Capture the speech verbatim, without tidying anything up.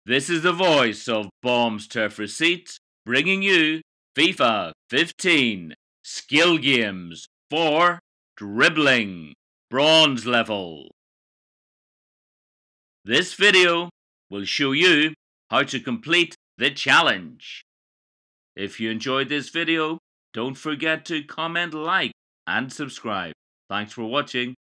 This is the voice of Bombs Turf Receipts, bringing you FIFA fifteen Skill Games for Dribbling, Bronze Level. This video will show you how to complete the challenge. If you enjoyed this video, don't forget to comment, like, and subscribe. Thanks for watching.